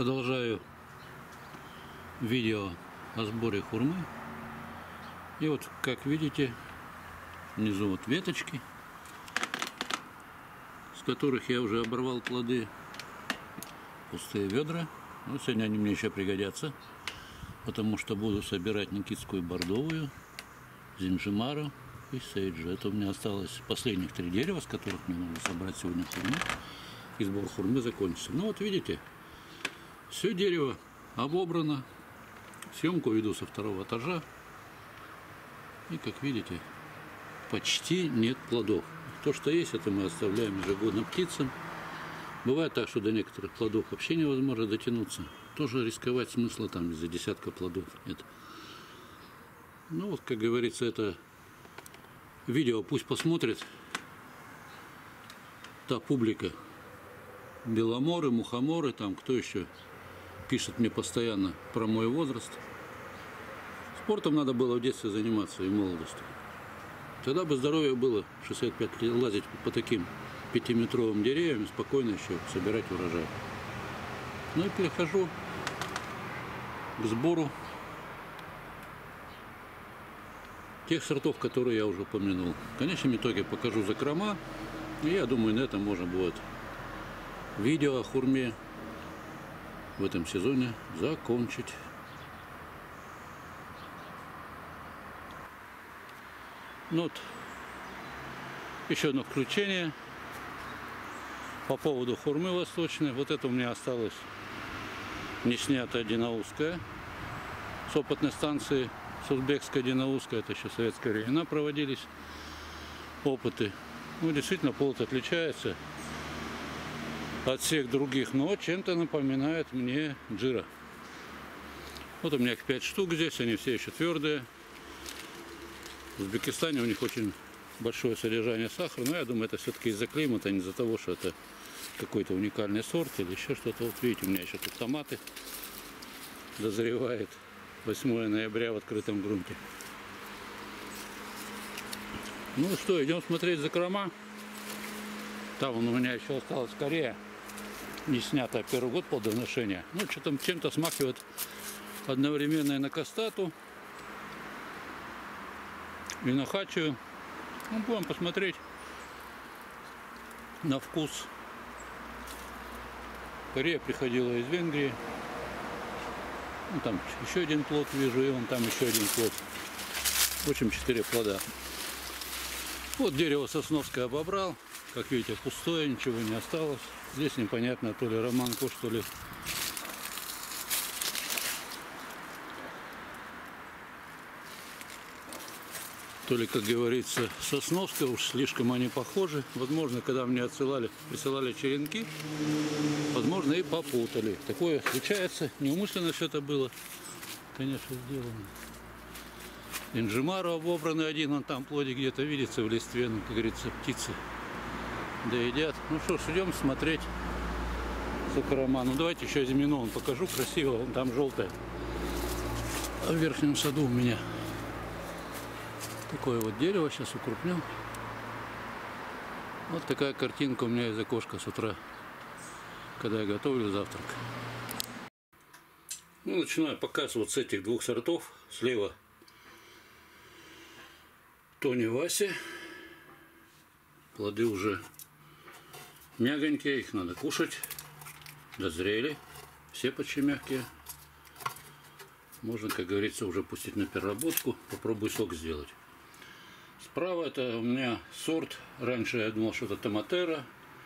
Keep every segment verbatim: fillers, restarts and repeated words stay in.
Продолжаю видео о сборе хурмы. И вот, как видите, внизу вот веточки, с которых я уже оборвал плоды, пустые ведра. Но сегодня они мне еще пригодятся, потому что буду собирать никитскую бордовую, зинджимару и сейджу. Это у меня осталось последних три дерева, с которых мне нужно собрать сегодня хурму. И сбор хурмы закончится. Ну вот видите, все дерево обобрано. Съемку веду со второго этажа. И как видите, почти нет плодов. То, что есть, это мы оставляем ежегодно птицам. Бывает так, что до некоторых плодов вообще невозможно дотянуться. Тоже рисковать смысла там из-за десятка плодов нет. Ну вот, как говорится, это видео пусть посмотрит та публика. Беломоры, мухоморы, там кто еще пишет мне постоянно про мой возраст. Спортом надо было в детстве заниматься и в молодости. Тогда бы здоровье было шестьдесят пять лет лазить по таким пятиметровым деревьям и спокойно еще собирать урожай. Ну и перехожу к сбору тех сортов, которые я уже упомянул. В конечном итоге покажу закрома. И я думаю, на этом можно будет видео о хурме в этом сезоне закончить. Ну вот, еще одно включение по поводу хурмы восточной. Вот это у меня осталось не снятая динаузская с опытной станции, с узбекской динаузской. Это еще в советские времена проводились опыты. Ну, действительно, плод отличается от всех других, но чем-то напоминает мне джира. Вот у меня их пять штук здесь, они все еще твердые. В Узбекистане у них очень большое содержание сахара, но я думаю, это все-таки из-за климата, а не из-за того, что это какой-то уникальный сорт или еще что-то. Вот видите, у меня еще тут томаты дозревает. восьмое ноября в открытом грунте. Ну что, идем смотреть закрома. Там у меня еще осталась Корея, не снятая первый год плодоношения. Ну, что-то чем-то смахивает одновременно и на кастату, и на хачию. Ну, будем посмотреть на вкус. Корея приходила из Венгрии. Ну, там еще один плод вижу, и вон там еще один плод. В общем, четыре плода. Вот дерево сосновское обобрал. Как видите, пустое, ничего не осталось. Здесь непонятно, то ли романку, что ли. То ли, как говорится, сосновское, уж слишком они похожи. Возможно, когда мне отсылали, присылали черенки, возможно, и попутали. Такое случается. Неумышленно все это было, конечно, сделано. Зинджимару обобранный один, он там плодик где-то видится в листве, ну, как говорится, птицы доедят. Ну что ж, идем смотреть закрома. Ну давайте еще зимину покажу красиво, вон там желтое. А в верхнем саду у меня такое вот дерево, сейчас укрупнем. Вот такая картинка у меня из окошка с утра, когда я готовлю завтрак. Ну, начинаю показ вот с этих двух сортов. Слева Тони Вася. Плоды уже мягонькие, их надо кушать. Дозрели. Все почти мягкие. Можно, как говорится, уже пустить на переработку. Попробую сок сделать. Справа это у меня сорт. Раньше я думал, что это Томатера.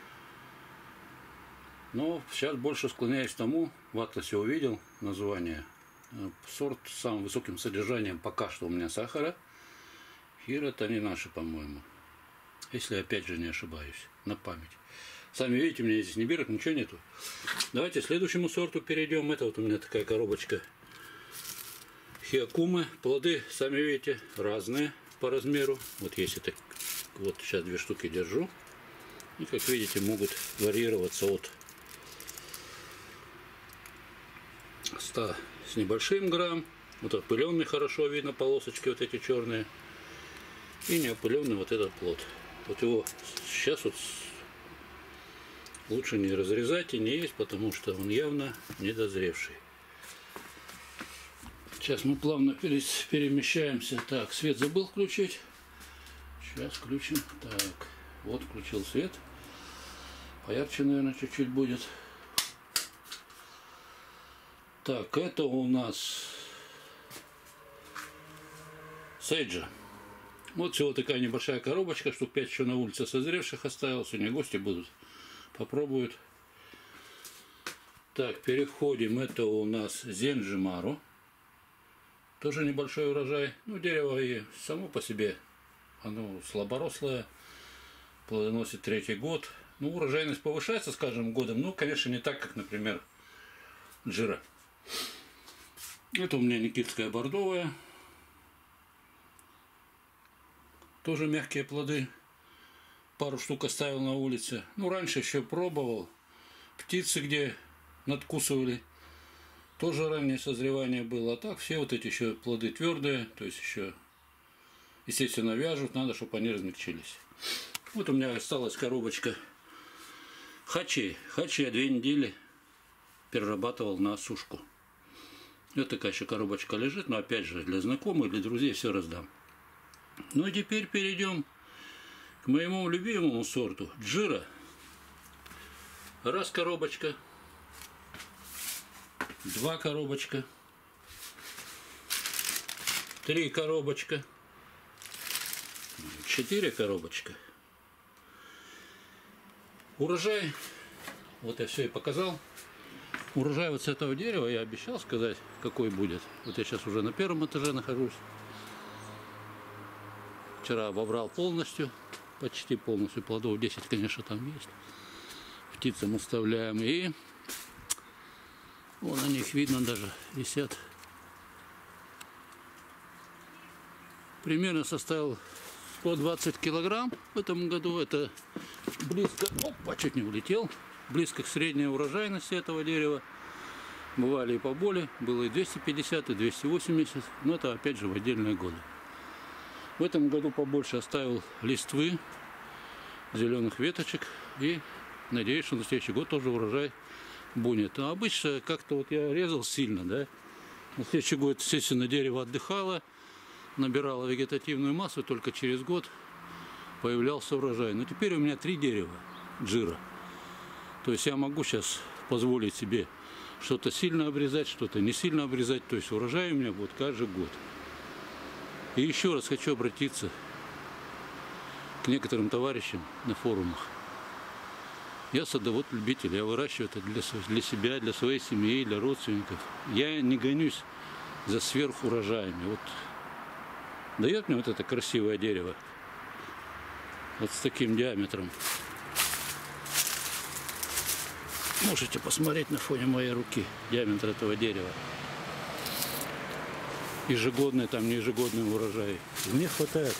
Но сейчас больше склоняюсь к тому. В атласе увидел название. Сорт с самым высоким содержанием пока что у меня сахара. Хира Танинаши, по-моему. Если опять же не ошибаюсь. На память. Сами видите, у меня здесь ни бирок, ничего нету. Давайте к следующему сорту перейдем. Это вот у меня такая коробочка Хиакумы. Плоды, сами видите, разные по размеру. Вот есть это. Вот сейчас две штуки держу. И, как видите, могут варьироваться от ста с небольшим грамм. Вот опыленный хорошо видно, полосочки вот эти черные. И неопыленный вот этот плод. Вот его сейчас вот лучше не разрезать и не есть, потому что он явно недозревший. Сейчас мы плавно перемещаемся. Так, свет забыл включить. Сейчас включим. Так, вот включил свет. Поярче, наверное, чуть-чуть будет. Так, это у нас сейджа. Вот всего такая небольшая коробочка, штук пять еще на улице созревших оставил. Сегодня гости будут, попробуют. Так, переходим. Это у нас зенджимару. Тоже небольшой урожай. Ну, дерево и само по себе, оно слаборослое, плодоносит третий год. Ну, урожайность повышается с каждым годом. Ну, конечно, не так, как, например, джира. Это у меня никитская бордовая. Тоже мягкие плоды. Пару штук оставил на улице. Ну, раньше еще пробовал. Птицы где надкусывали. Тоже раннее созревание было. А так все вот эти еще плоды твердые. То есть еще, естественно, вяжут. Надо, чтобы они размягчились. Вот у меня осталась коробочка хачи. Хачи я две недели перерабатывал на сушку. Вот такая еще коробочка лежит. Но опять же, для знакомых, для друзей все раздам. Ну и теперь перейдем к моему любимому сорту джира. Раз коробочка. Два коробочка. Три коробочка. Четыре коробочка. Урожай. Вот я все и показал. Урожай вот с этого дерева я обещал сказать, какой будет. Вот я сейчас уже на первом этаже нахожусь. Вчера обобрал полностью. Почти полностью. Плодов десять, конечно, там есть. Птицам оставляем. И вон на них видно даже висят. Примерно составил сто двадцать килограмм в этом году. Это близко, опа, чуть не улетел. Близко к средней урожайности этого дерева. Бывали и поболее. Было и двести пятьдесят, и двести восемьдесят. Но это опять же в отдельные годы. В этом году побольше оставил листвы, зеленых веточек. И надеюсь, что на следующий год тоже урожай будет. А обычно как-то вот я резал сильно, да. На следующий год, естественно, дерево отдыхало, набирало вегетативную массу, только через год появлялся урожай. Но теперь у меня три дерева джира. То есть я могу сейчас позволить себе что-то сильно обрезать, что-то не сильно обрезать. То есть урожай у меня будет каждый год. И еще раз хочу обратиться к некоторым товарищам на форумах. Я садовод-любитель, я выращиваю это для, для себя, для своей семьи, для родственников. Я не гонюсь за сверхурожаями. Вот дает мне вот это красивое дерево, вот с таким диаметром. Можете посмотреть на фоне моей руки диаметр этого дерева. Ежегодный, там не ежегодный урожай. Мне хватает.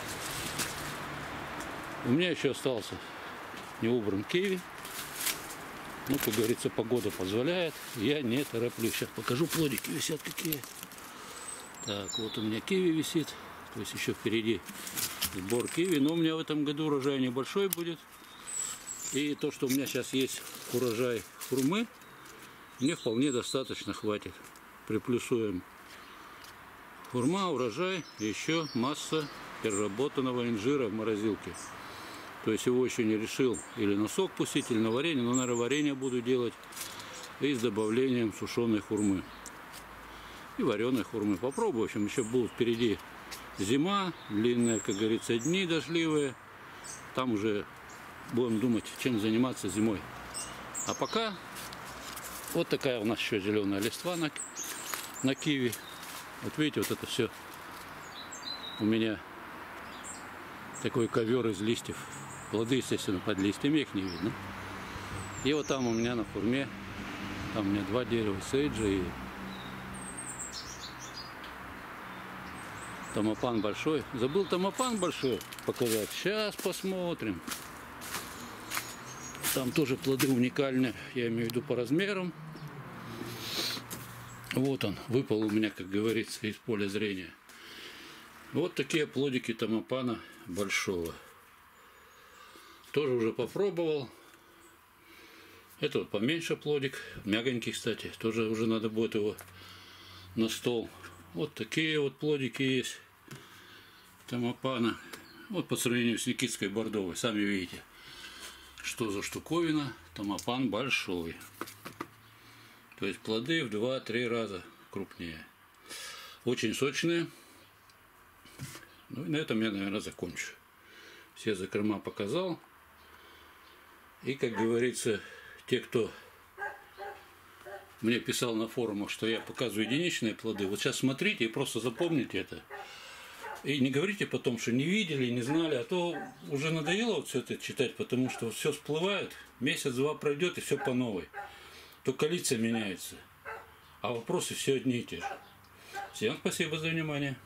У меня еще остался не убран киви. Ну, как говорится, погода позволяет. Я не тороплюсь. Сейчас покажу, плодики висят какие. Так, вот у меня киви висит. То есть еще впереди сбор киви. Но у меня в этом году урожай небольшой будет. И то, что у меня сейчас есть урожай хурмы, мне вполне достаточно хватит. Приплюсуем хурма, урожай, и еще масса переработанного инжира в морозилке. То есть его еще не решил или на сок пустить, или на варенье, но, наверное, варенье буду делать и с добавлением сушеной хурмы. И вареной хурмы. Попробую. В общем, еще будут впереди зима, длинные, как говорится, дни дождливые. Там уже будем думать, чем заниматься зимой. А пока вот такая у нас еще зеленая листва на, на киви. Вот видите, вот это все у меня такой ковер из листьев. Плоды, естественно, под листьями, их не видно. И вот там у меня на хурме, там у меня два дерева сейджа и томопан большой. Забыл томопан большой показать. Сейчас посмотрим. Там тоже плоды уникальные, я имею в виду по размерам. Вот он, выпал у меня, как говорится, из поля зрения. Вот такие плодики томопана большого. Тоже уже попробовал. Это вот поменьше плодик, мягонький, кстати. Тоже уже надо будет его на стол. Вот такие вот плодики есть. Томопана. Вот по сравнению с никитской бордовой. Сами видите, что за штуковина. Томопан большой. То есть плоды в два-три раза крупнее. Очень сочные. Ну и на этом я, наверное, закончу. Все закрома показал. И, как говорится, те, кто мне писал на форумах, что я показываю единичные плоды, вот сейчас смотрите и просто запомните это. И не говорите потом, что не видели, не знали, а то уже надоело вот все это читать, потому что все всплывает, месяц-два пройдет и все по новой. Только лица меняются, а вопросы все одни и те же. Всем спасибо за внимание.